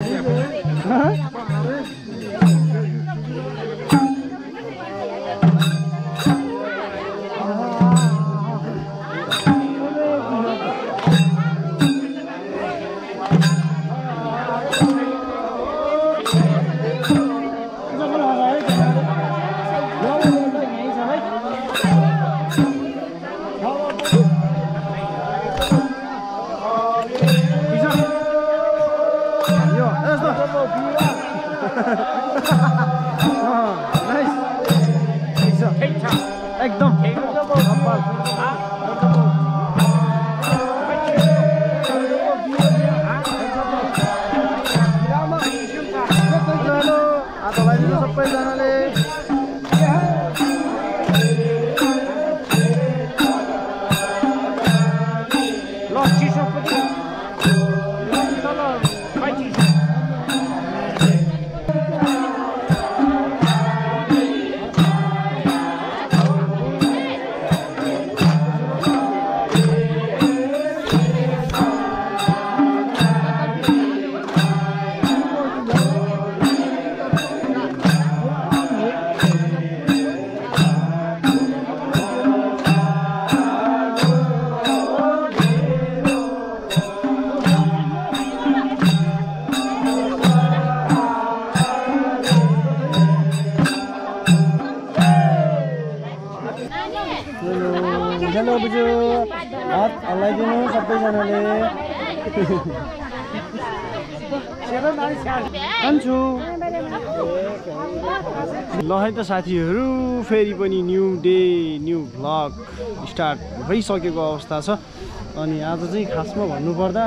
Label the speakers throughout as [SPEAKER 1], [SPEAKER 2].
[SPEAKER 1] ल है त साथीहरू फेरि पनि new day new vlog start भइसकेको अवस्था छ। अनि आज चाहिँ खासमा भन्नुपर्दा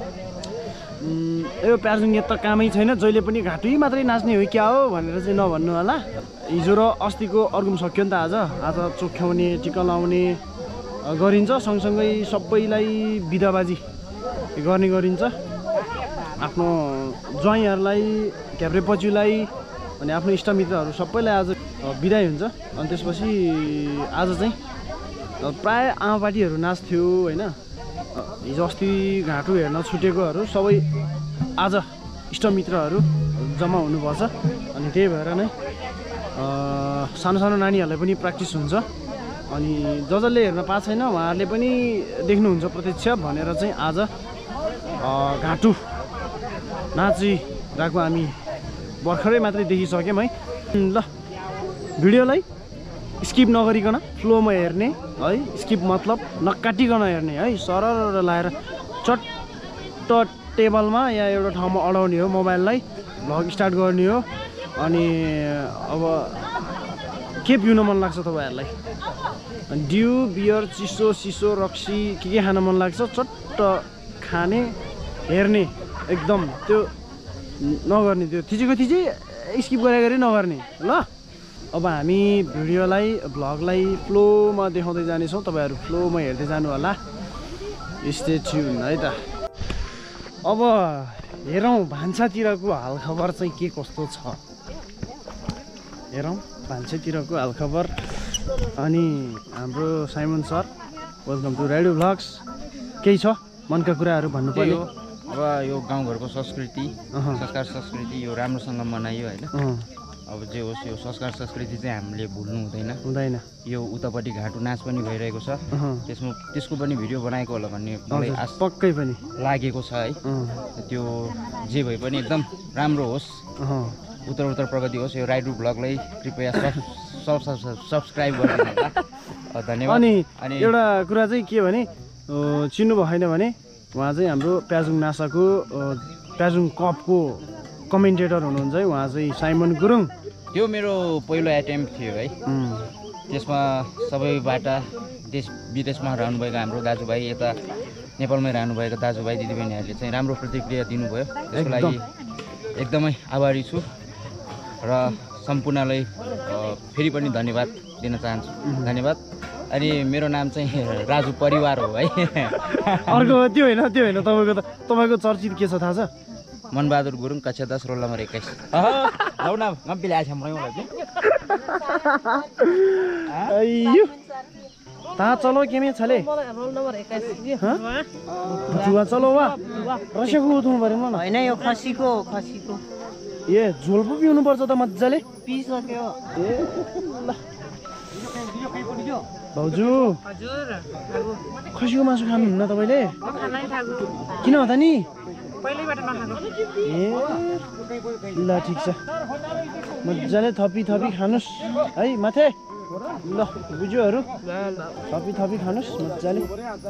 [SPEAKER 1] यो प्याजुङ त कामै छैन, जहिले पनि घाँटुै मात्रै नाच्ने हो क्या हो भनेर चाहिँ नभन्नु होला। हिजो र अस्तिको अर्गुम सक्यो नि त। आज चोख्याउने टिका लाउने गरिन्छ, सँगसँगै सबैलाई बिदाबाजी गर्ने गरिन्छ। आफ्नो ज्वाइँहरूलाई, घ्याब्रे पछिलाई अनि आफ्नो इष्टमित्रहरू सबैलाई आज बिदाई हुन्छ। अनि त्यसपछि आज चाहिँ प्राय आमापाटीहरू नाच्थ्यो होइन। हिजो अस्ति घाँटु हेर्न छुटेकोहरू सबै आज इष्टमित्रहरू जम्मा हुनुपर्छ। अनि त्यही भएर नै सानो सानो नानीहरूलाई पनि प्र्याक्टिस हुन्छ। अनि जसले हेर्न पाएको छैन उहाँहरूले पनि देख्नुहुन्छ प्रत्यक्ष भनेर चाहिँ आज घाँटु नाचिरहेको हामी भर्खरै मात्रै देखिसक्यौँ है। ल भिडियोलाई स्किप नगरिकन फ्लोमा हेर्ने है, स्किप मतलब नकाटिकन हेर्ने है। सरर लाएर चट्ट टेबलमा या एउटा ठाउँमा अडाउने हो मोबाइललाई, भ्लग स्टार्ट गर्ने हो। अनि अब के पिउन मन लाग्छ तपाईँहरूलाई? ड्यु, बियर, चिसो सिसो, रक्सी के खान मन लाग्छ चट्ट खाने हेर्ने, एकदम त्यो नगर्ने, त्यो थिचै स्किप गरे नगर्ने ल। अब हामी भिडियोलाई भ्लगलाई फ्लोमा देखाउँदै जानेछौँ, तपाईँहरू फ्लोमा हेर्दै जानु होला। स्टे ट्युन है त। अब हेरौँ भान्सातिरको हालखबर चाहिँ के कस्तो छ, हेरौँ भान्सातिरको हालखबर। अनि हाम्रो Simon sir, welcome to radio vlogs. केही छ मनका कुराहरू भन्नु पर्यो?
[SPEAKER 2] अब यो गाउँघरको संस्कृति, संस्कार संस्कृति यो राम्रोसँग मनाइयो होइन। अब जे होस् यो संस्कार संस्कृति चाहिँ हामीले भुल्नु हुँदैन। यो उतापट्टि घाँटु नाच पनि भइरहेको छ, त्यसको पनि भिडियो बनाएको होला भन्ने मलाई आश
[SPEAKER 1] पक्कै पनि
[SPEAKER 2] लागेको छ है। त्यो जे भए पनि एकदम राम्रो होस्, उत्तर प्रगति होस्। यो राइडु भ्लगलाई कृपया सब्सक्राइब गरिदिनु होला, धन्यवाद।
[SPEAKER 1] अनि एउटा कुरा चाहिँ के भने चिन्नु भएन भने उहाँ चाहिँ हाम्रो प्याजुङ नासाको प्याजुङ कपको कमेन्टेटर हुनुहुन्छ है। उहाँ चाहिँ साइमन गुरुङ।
[SPEAKER 2] त्यो मेरो पहिलो एटेम्प्ट थियो है। त्यसमा सबैबाट देश विदेशमा रहनुभएका हाम्रो दाजुभाइ, यता नेपालमै रहनुभएका दाजुभाइ दिदीबहिनीहरूले चाहिँ राम्रो प्रतिक्रिया दिनुभयो। त्यसको लागि एकदमै आभारी छु र सम्पूर्णलाई फेरि पनि धन्यवाद दिन चाहन्छु। धन्यवाद। अनि मेरो नाम चाहिँ राजु परिवार हो है।
[SPEAKER 1] अर्को त्यो होइन तपाईँको चर्चित के छ थाहा छ?
[SPEAKER 2] मनबहादुर गुरुङ, कक्षा 10, रोल नम्बर 21। लौ न
[SPEAKER 1] ता चलो के में छले
[SPEAKER 3] रोल नम्बर 21
[SPEAKER 1] जुवा चलो वा रसेको उठ्नु पर्यो न
[SPEAKER 3] हैन यो खसीको
[SPEAKER 1] ए झोल पो पिउनु पर्छ त मज्जाले
[SPEAKER 3] पिसक्यो
[SPEAKER 1] ए ल भाउजू
[SPEAKER 3] हजुर
[SPEAKER 1] खसीको मासु खानुहुन्न तपाईले
[SPEAKER 3] खानै थागु
[SPEAKER 1] किन हो त नि
[SPEAKER 3] पहिलेबाट नखानु
[SPEAKER 1] ए ल ठिक छ मज्जाले थपी खानुस् है माथे ल बुझ्योहरू थपी खानुस् मज्जाले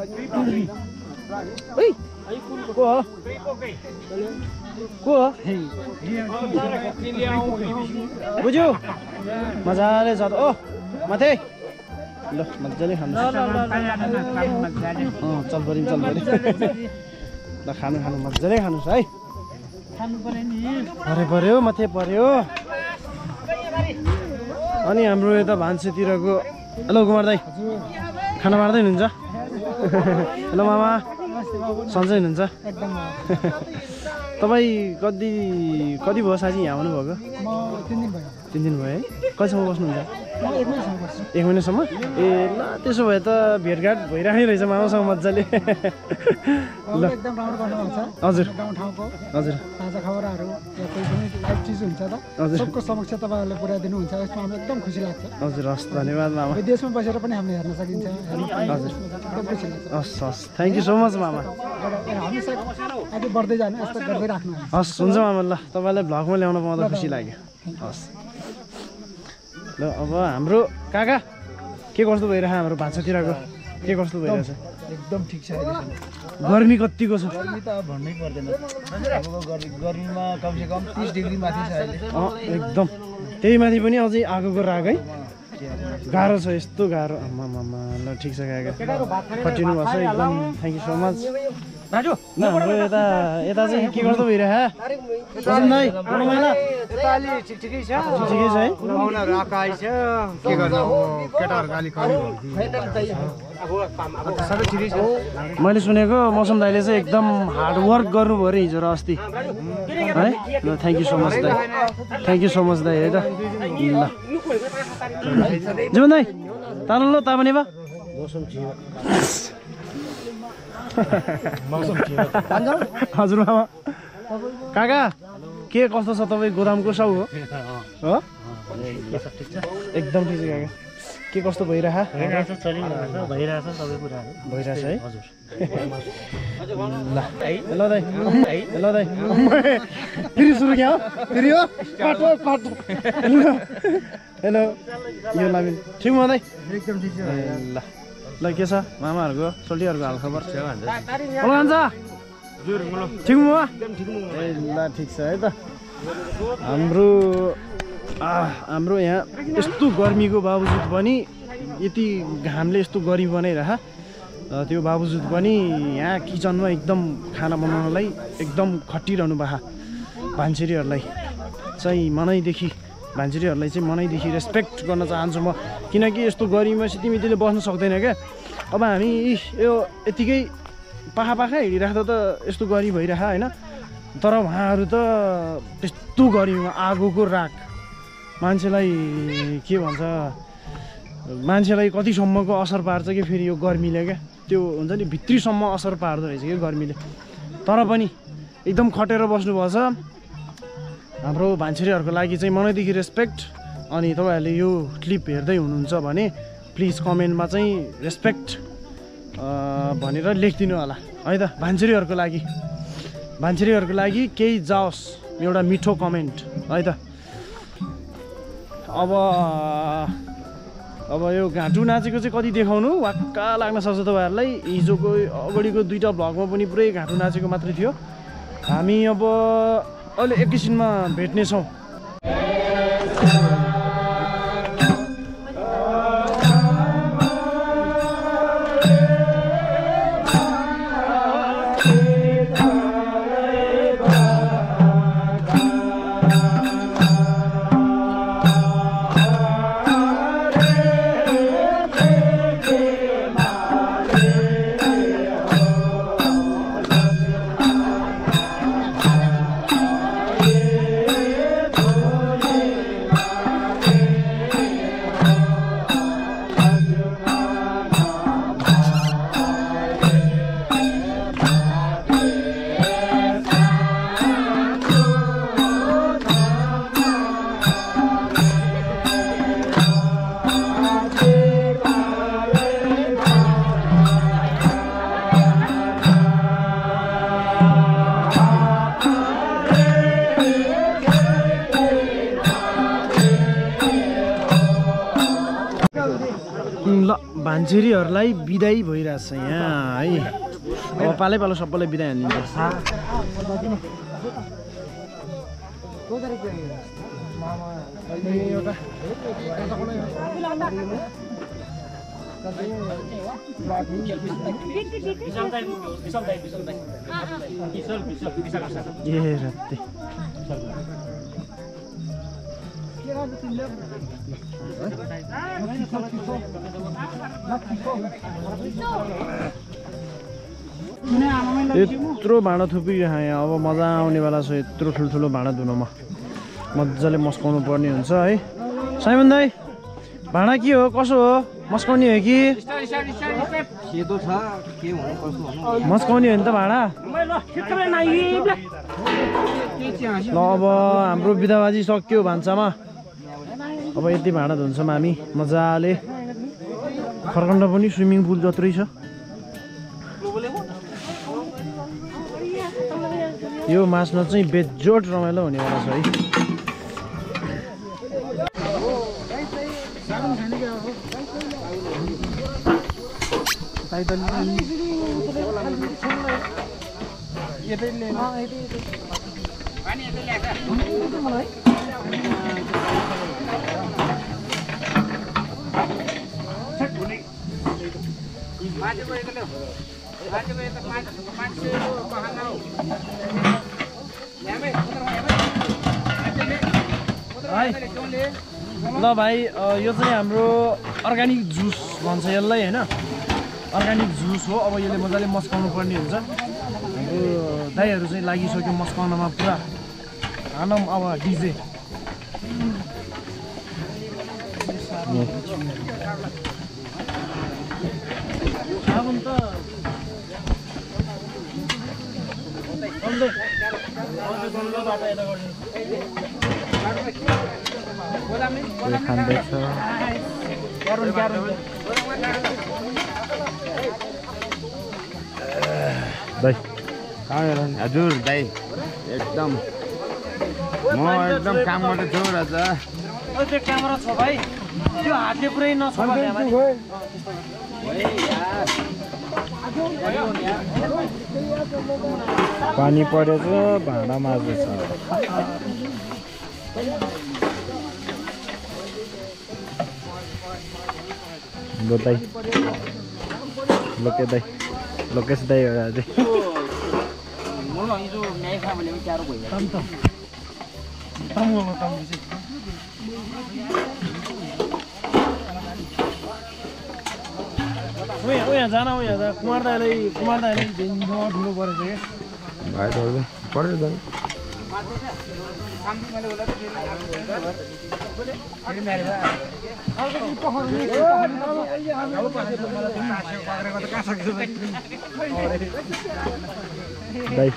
[SPEAKER 1] ओइ को हो बुझ्यो मजाले छ ओ माथे ल मजाले खानुस् चल पऱ्यो ल खानु मजाले खानुस् है पर्यो माथे पर्यो अनि हाम्रो यता भान्सेतिरको हेलो कुमार दाई खाना मार्दै हुनुहुन्छ हेलो मामा सन्चै हुनुहुन्छ तपाईँ कति भयो साँच्ची यहाँ आउनुभएको 3 दिन भयो है कहिलेसम्म बस्नुहुन्छ 1 महिनासम्म ए ल त्यसो भए त भेटघाट भइराख्ने रहेछ मामासँग मजाले ल
[SPEAKER 4] एकदम राम्रो गर्नुहुन्छ
[SPEAKER 1] हजुर
[SPEAKER 4] गाउँठाउँको
[SPEAKER 1] हजुर
[SPEAKER 4] ताजा खबरहरू या कोही पनि लाइभ चिज हुन्छ त सबको समक्ष तपाईँहरूले पुर्याइदिनु हुन्छ यसमा हामीलाई एकदम खुसी लाग्छ
[SPEAKER 1] हजुर हस् धन्यवाद मामा
[SPEAKER 4] विदेशमा बसेर पनि हामीले हेर्न सकिन्छ
[SPEAKER 1] हजुर
[SPEAKER 4] एकदम खुसी लाग्छ
[SPEAKER 1] हस् थ्याङ्क यू सो मच मामा
[SPEAKER 4] हमेसा अझै बढ्दै जानु यस्तो गर्दै राख्नु
[SPEAKER 1] हस् हुन्छ मामा ल तपाईँलाई भ्लगमा ल्याउन पाउँदा खुसी लाग्यो हस् ल अब हाम्रो काका के कस्तो भइरहेछ हाम्रो भान्सातिरको के कस्तो भइरहेछ
[SPEAKER 4] एकदम ठिक छ
[SPEAKER 1] गर्मी कतिको छ
[SPEAKER 4] गर्मी त भन्नै पर्दैन गर्मीमा कमसेकम 30 डिग्री माथि छ अहिले
[SPEAKER 1] एकदम त्यही माथि पनि अझै आगोको राग है गाह्रो छ यस्तो गाह्रो आमामामा ल ठिक छ काका खटिनु भएको छ एकदम thank you so much Raju ल हाम्रो यता चाहिँ के कस्तो भइरहेछ दाइ मलाई
[SPEAKER 4] ठिकै छ
[SPEAKER 1] ठिकै छ है
[SPEAKER 4] पाहुनाहरू आएको आइछ के गर्नु केटाहरू गाली खानु सबै ठिकै छ
[SPEAKER 1] मैले सुनेको मौसम दाइले चाहिँ एकदम हार्ड वर्क गर्नुभयो अरे हिजो र अस्ति है ल थ्याङ्क यू सो मच दाइ थ्याङ्क यू सो मच दाइ है त ल जीवन दाइ तानो ल तापने बा हजुर मामा काका के कस्तो छ तपाईँ गोदामको साउ हो एकदम ठिक छ काका के कस्तो भइरहेछ भइरहेछ है ल दाइ फेरि सुरु क्या हो फेरि हो हेलो यो लामिन ठिक म दाइ
[SPEAKER 4] एकदम ठिक छ
[SPEAKER 1] ल ल के छ मामाहरूको सोल्टीहरूको हालखबर खान्छ ठिक म ए ल ठिक छ है त हाम्रो यहाँ यस्तो गर्मीको बावजुद पनि यति घामले यस्तो गर्मी बनाइरह त्यो बावजुद पनि यहाँ किचनमा एकदम खाना बनाउनलाई एकदम खटिरहनु भए भान्सेरीहरूलाई चाहिँ भान्सेरीहरूलाई चाहिँ मनैदेखि रेस्पेक्ट गर्न चाहन्छु म किनकि यस्तो गर्मीमा सितिमितिले बस्न सक्दैन क्या अब हामी यो यतिकै पाखा हिँडिराख्दा त यस्तो गर्मी भइरह होइन तर उहाँहरू त त्यस्तो गर्मीमा आगोको राख मान्छेलाई के भन्छ मान्छेलाई कतिसम्मको असर पार्छ कि फेरि यो गर्मीले क्या त्यो हुन्छ नि भित्रीसम्म असर पार्दो रहेछ कि गर्मीले तर पनि एकदम खटेर बस्नुभएको छ हाम्रो भान्सेरीहरूको लागि चाहिँ मनैदेखि रेस्पेक्ट अनि तपाईँहरूले यो क्लिप हेर्दै हुनुहुन्छ भने प्लिज कमेन्टमा चाहिँ रेस्पेक्ट भनेर लेखिदिनु होला है त भान्सेरीहरूको लागि केही जाओस् एउटा मिठो कमेन्ट है त अब यो घाँटु नाचेको चाहिँ कति देखाउनु वाक्का लाग्न सक्छ तपाईँहरूलाई हिजोको अगाडिको 2टा भ्लगमा पनि पुरै घाँटु नाचेको मात्रै थियो हामी अब अहिले एकैछिनमा भेट्नेछौँ भान्चेरीहरूलाई बिदाई भइरहेछ यहाँ है। अब पालै पालो सबैलाई बिदाई हानिदिन्छ। यत्रो भाँडा थुपिरहेँ यहाँ। अब मजा आउनेवाला छ यत्रो ठुल्ठुलो भाँडा धुनमा। मजाले मस्काउनु पर्ने हुन्छ है। साइमन दाई भाँडा के हो कसो हो? मस्काउने हो कि मस्काउने हो नि त भाँडा? ल अब हाम्रो बिदाबाजी सक्यो भान्सामा। अब यति भाँडा धुन्छौँ हामी मजाले। खरकन्डा पनि स्विमिङ पुल जत्रै छ। यो मास्न चाहिँ बेजोड रमाइलो हुनेवाला छ है। ल भाइ यो चाहिँ हाम्रो अर्ग्यानिक जुस भन्छ यसलाई होइन। अर्ग्यानिक जुस हो। अब यसले मजाले मस्काउनु पर्ने हुन्छ। हाम्रो दाइहरू चाहिँ लागिसक्यो मस्काउनमा पुरा। हानौँ अब डिजे। साबुन त खाँदैछ दाइ।
[SPEAKER 2] हजुर दाइ एकदम म एकदम कामबाट छु राजा।
[SPEAKER 1] त्यो क्यामेरा छ भाइ, त्यो हातले पुरै नछोपा।
[SPEAKER 5] पानी परेछ भाँडा माझ्दैछ। दाइ लोके दाइ लोकेश दाइ हो आज।
[SPEAKER 1] यहाँ जान यहाँ कुमार दाइलाई ठुलो परेछ क्या
[SPEAKER 5] भाइ पऱ्यो दाइ। दाइ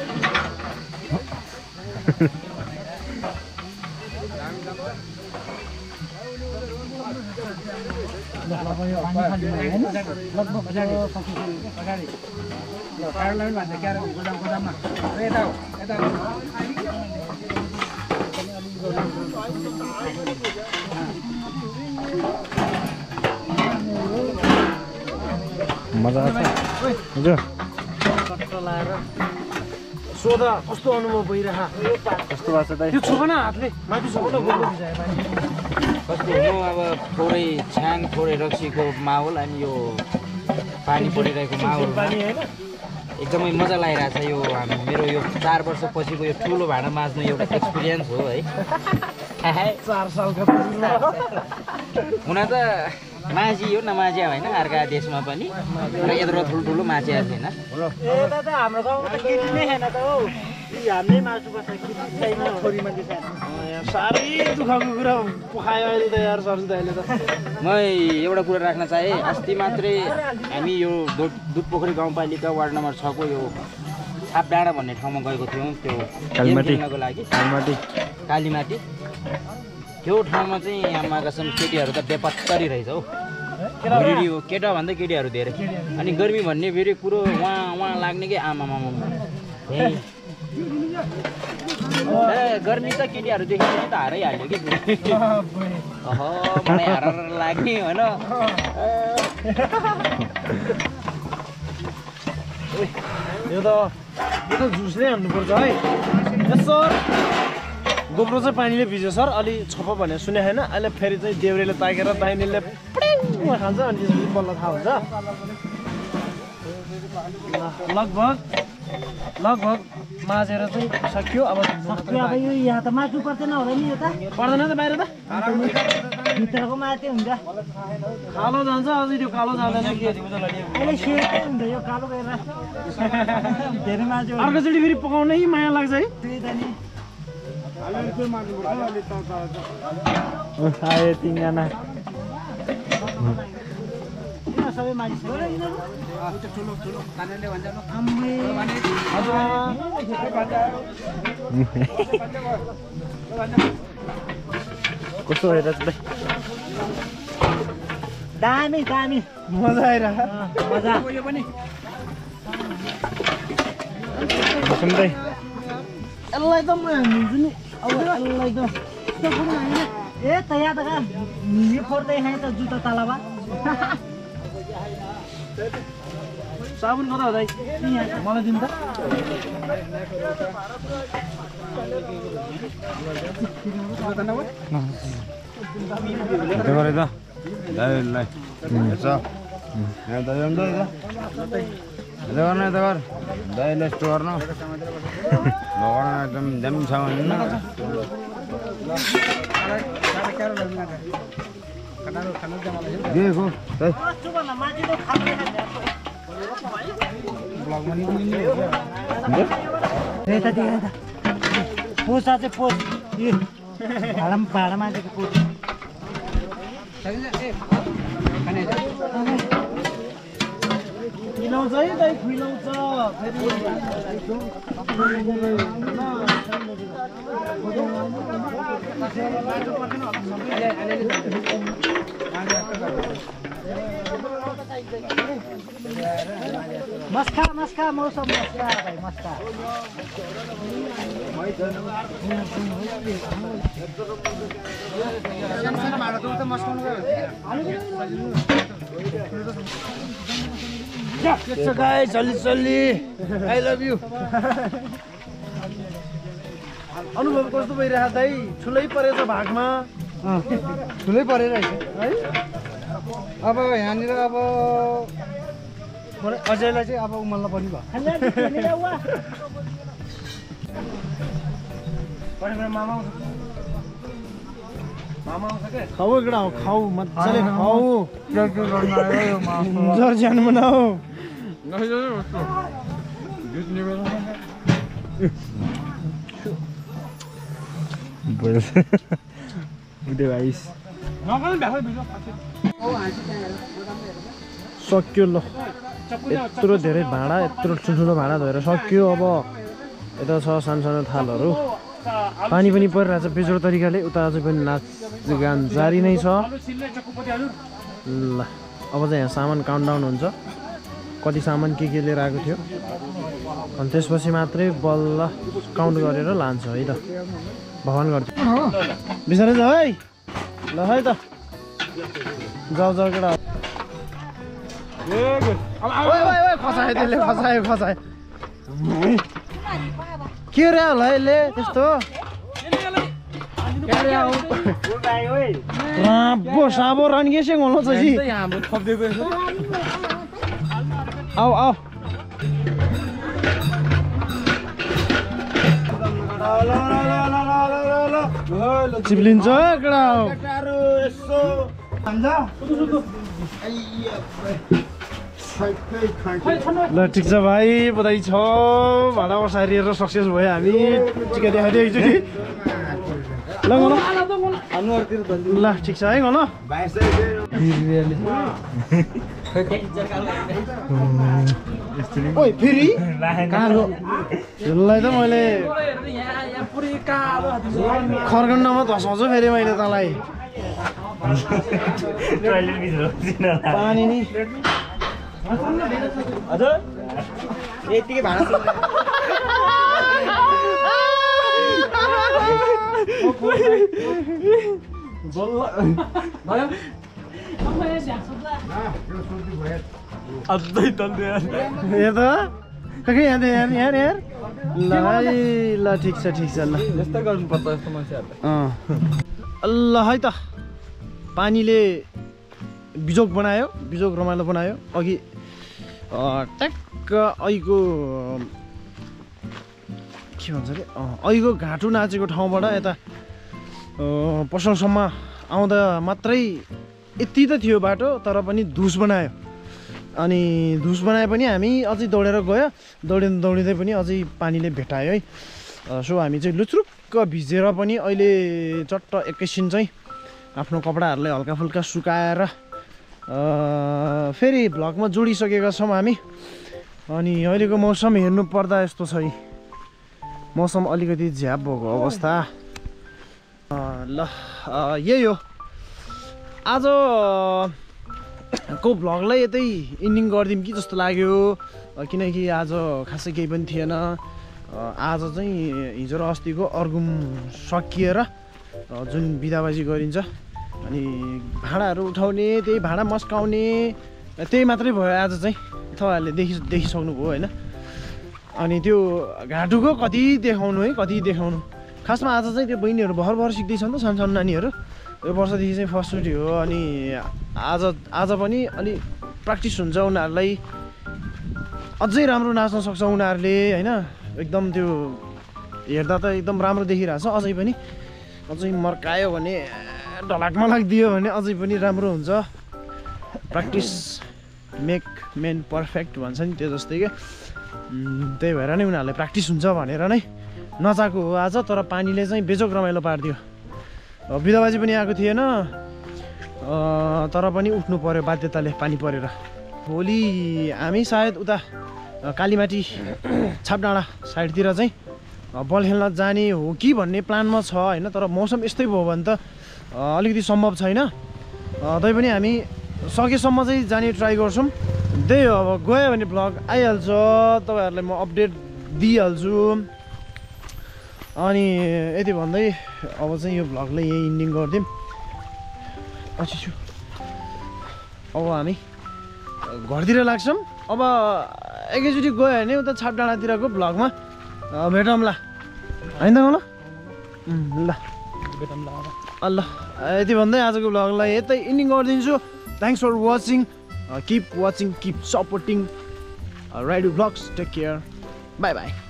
[SPEAKER 5] मजा आछ हजुर।
[SPEAKER 1] सोधा कस्तो अनुभव भइरह?
[SPEAKER 5] कस्तो भएको छ दाइ?
[SPEAKER 1] त्यो छोपन हातले माथि छोपन बोल्नु भिजायो पानी।
[SPEAKER 2] कस्तो हुनु अब थोरै छ्याङ थोरै रक्सीको माहौल अनि यो पानी परिरहेको माहौल एकदमै मजा लागिरहेछ। यो मेरो यो 4 वर्षपछिको यो ठुलो भाँडा माझ्नु एउटा एक्सपिरियन्स हो है।
[SPEAKER 1] 4 सालको
[SPEAKER 2] हुन त माझियो नमाझिया होइन अर्का देशमा पनि, तर यत्रो ठुल्ठुलो माछिया छैन।
[SPEAKER 3] दादा हाम्रो गाउँमा त केटी नै छैन त हौ। हामीले मासु पर्छ केटी छैन छोरी मान्छे छैन।
[SPEAKER 1] साह्रै दुःखको कुरा पोखायो अहिले त यार सरजु दाइले त।
[SPEAKER 2] म एउटा कुरा राख्न चाहे, अस्ति मात्रै हामी यो दुधपोखरी गाउँपालिका वार्ड नम्बर 6 को यो छापडाँडा भन्ने ठाउँमा गएको थियौँ। त्यो खेल्नको लागि कालीमाटी त्यो ठाउँमा चाहिँ आमा कसम केटीहरू त बेपत्तरी रहेछ हौ। भुरिडी हो, केटा भन्दा केटीहरू धेरै। अनि गर्मी भन्ने फेरि कुरो वहाँ लाग्ने कि आमा गर्मी त केटीहरूदेखि त हारै हाल्यो कि मलाई हार लाग्ने होइन
[SPEAKER 1] यो त झुसले हान्नुपर्छ है सर गोब्रो चाहिँ पानीले भिज्यो सर अलि छप भनेर सुने होइन अहिले फेरि चाहिँ देउरेले ताकेर दाहिनेले खान्छ अनि त्यसपछि बल्ल थाहा हुन्छ लगभग माझेर चाहिँ सक्यो अब
[SPEAKER 3] यो यहाँ त मासु पर्दैन होला नि यो त
[SPEAKER 1] पर्दैन त बाहिर त
[SPEAKER 3] भित्रको मात्रै हुन्छ
[SPEAKER 1] कालो जान्छ अझै त्यो कालो जाँदैन के
[SPEAKER 3] अहिले सेकै हुन्छ यो कालो गएर धेरै मासु
[SPEAKER 1] अर्कोचोटि फेरि पकाउनै माया लाग्छ है
[SPEAKER 3] त्यही त नि
[SPEAKER 5] आए 3 जना
[SPEAKER 3] सबै मानिस
[SPEAKER 5] कस्तो भइरहेछ त
[SPEAKER 3] दामी दामी
[SPEAKER 1] मजा आइरह
[SPEAKER 3] मजा
[SPEAKER 5] सुन्दै
[SPEAKER 1] यसलाई त म हान्दिन्छु नि अब यसलाई त
[SPEAKER 3] ए तयार त नि फोड्दै खाए त जुत्ता तालाबा
[SPEAKER 1] साबुन कता हो दाइ मलाई दिनु त
[SPEAKER 5] गरे त दाइलाई हेर्छ यहाँ दाइ अन्त गर्न त गर दाइले यस्तो गर्न भगवान एकदम दामी छ भन्नु देखो दाइ
[SPEAKER 3] पोसा चाहिँ पोस भाडा मान्छेको पोस
[SPEAKER 1] खुइलाउँछ है दाइ खुइलाउँछ
[SPEAKER 3] मस्का मौसम मस्का भाइ मस्का
[SPEAKER 1] चल्ली आई लभ यु अनुभव कस्तो भइरहेको दाइ ठुलै परेछ भागमा
[SPEAKER 4] ठुलै परेर है अब यहाँनिर अब अजयलाई चाहिँ अब उमल्न पनि भयो
[SPEAKER 1] खाऊ एकटा हो खाऊ मजाले खाऊ जर ज्यान बनाऊ
[SPEAKER 5] गाइस
[SPEAKER 1] सक्यो ल यत्रो धेरै भाँडा यत्रो ठुल्ठुलो भाँडा धोएर सक्यो अब यता छ सानो सानो थालहरू पानी पनि परिरहेछ बेजोड तरिकाले उता अझै पनि नाचगान जारी नै छ ल अब चाहिँ यहाँ सामान काउन्टडाउन हुन्छ कति सामान के लिएर आएको थियो अनि त्यसपछि मात्रै बल्ल काउन्ट गरेर लान्छ है त भगवान गर्छ बिसारै जाऊ है ल है त जाऊ केटा खसायो त्यसले खसायो के रे होला यसले त्यस्तो साबो रन्केसिङ होला चाहिँ आऊ चिप्लिन्छ केटा ल ठिक छ भाइ बधाई छ भाडा बसारिएर सक्सेस भयो हामी टिका देखाइदियो एकचोटि ल ल ठिक छ है गन ओइ फेरि यसलाई त मैले खर्गण्डमा धसाउँछु फेरि मैले तँलाई पानी नि
[SPEAKER 3] हजुर यतिकै भाडा
[SPEAKER 1] अझै तल्दै यार त खै यहाँ यार यार यार ल है ल ठिक छ ल
[SPEAKER 3] यस्तै गर्नुपर्छ यस्तो मान्छेहरूलाई
[SPEAKER 1] ल है त पानीले बिजोग बनायो बिजोग रमाइलो बनायो अघि ट्याक्क अहिको के भन्छ अरे अहिको घाँटु नाचेको ठाउँबाट यता पसलसम्म आउँदा मात्रै यति त थियो बाटो तर पनि धुस बनायो अनि धुस बनाए पनि हामी अझै दौडेर गयो दौडिँदै पनि अझै पानीले भेटायो है सो हामी चाहिँ लुचुरुक्क भिजेर पनि अहिले चट्ट एकैछिन चाहिँ आफ्नो कपडाहरूलाई हल्का फुल्का सुकाएर फेरि भ्लगमा जोडिसकेका छौँ हामी अनि अहिलेको मौसम हेर्नु पर्दा यस्तो छ है मौसम अलिकति झ्याप भएको अवस्था ल यही हो आजको भ्लगलाई यतै इन्डिङ गरिदिउँ कि जस्तो लाग्यो किनकि आज खासै केही पनि थिएन आज चाहिँ हिजो र अस्तिको अर्गुम सकिएर जुन बिदाबाजी गरिन्छ अनि भाँडाहरू उठाउने त्यही भाँडा मस्काउने त्यही मात्रै भयो आज चाहिँ तपाईँहरूले देखिसक्नुभयो होइन अनि त्यो घाँटुको कति देखाउनु है कति देखाउनु खासमा आज चाहिँ त्यो बहिनीहरू भर सिक्दैछ नि त सानो सानो नानीहरू यो वर्षदेखि चाहिँ फर्स्टचोटि हो अनि आज पनि अलि प्र्याक्टिस हुन्छ उनीहरूलाई अझै राम्रो नाच्न सक्छ उनीहरूले होइन एकदम त्यो हेर्दा त एकदम राम्रो देखिरहेछ अझै मर्कायो भने ढलाक दियो भने अझै पनि राम्रो हुन्छ प्र्याक्टिस मेक मेन पर्फेक्ट भन्छ नि त्यो जस्तै क्या त्यही भएर नै उनीहरूलाई प्र्याक्टिस हुन्छ भनेर नै नचाएको हो आज तर पानीले चाहिँ बेजोग रमाइलो पारिदियो बिदाबाजी पनि आएको थिएन तर पनि उठ्नु पर्यो बाध्यताले पानी परेर भोलि हामी सायद उता कालीमाटी छापडाँडा साइडतिर चाहिँ बल खेल्न जाने हो कि भन्ने प्लानमा छ होइन तर मौसम यस्तै भयो भने त अलिकति सम्भव छैन तैपनि हामी सकेसम्म चाहिँ जाने ट्राई गर्छौँ त्यही हो अब गयो भने भ्लग आइहाल्छ तपाईँहरूलाई म अपडेट दिइहाल्छु अनि यति भन्दै अब चाहिँ यो भ्लगलाई यही इन्डिङ गरिदिउँ पछि छु अब हामी घरतिर लाग्छौँ अब एकैचोटि गयो भने उता छापडाँडातिरको भ्लगमा भेटौँला होइन त ल ल यति भन्दै आजको भ्लगलाई यतै इन्डिङ गरिदिन्छु thanks for watching keep watching keep supporting Ridu vlogs take care bye by